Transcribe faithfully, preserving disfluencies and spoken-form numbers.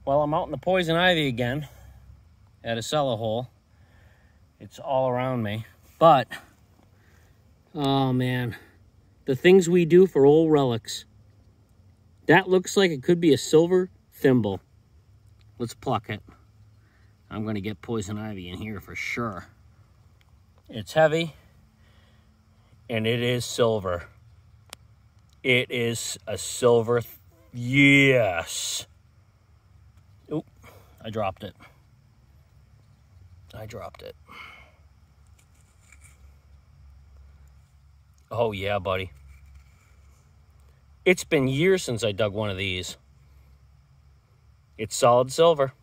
Well, I'm out in the poison ivy again at a cellar hole. It's all around me. But, oh man, the things we do for old relics. That looks like it could be a silver thimble. Let's pluck it. I'm going to get poison ivy in here for sure. It's heavy, and it is silver. It is a silver. Th yes. Oop, I dropped it. I dropped it. Oh yeah, buddy. It's been years since I dug one of these. It's solid silver.